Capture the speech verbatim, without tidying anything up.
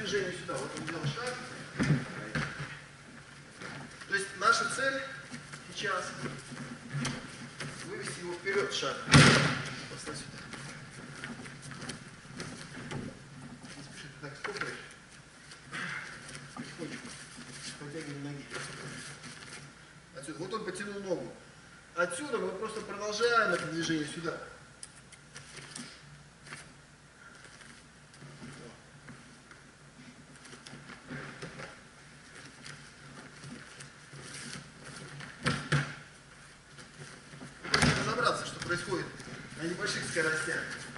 движение сюда. Вот он делал шаг. То есть наша цель сейчас вывести его вперед шаг. Поставь сюда. Не спеши, ты так стопаешь. Потихонечку. Подтягивай ноги. Отсюда. Вот он потянул ногу. Отсюда мы просто продолжаем это движение сюда. Разобраться, что происходит на небольших скоростях.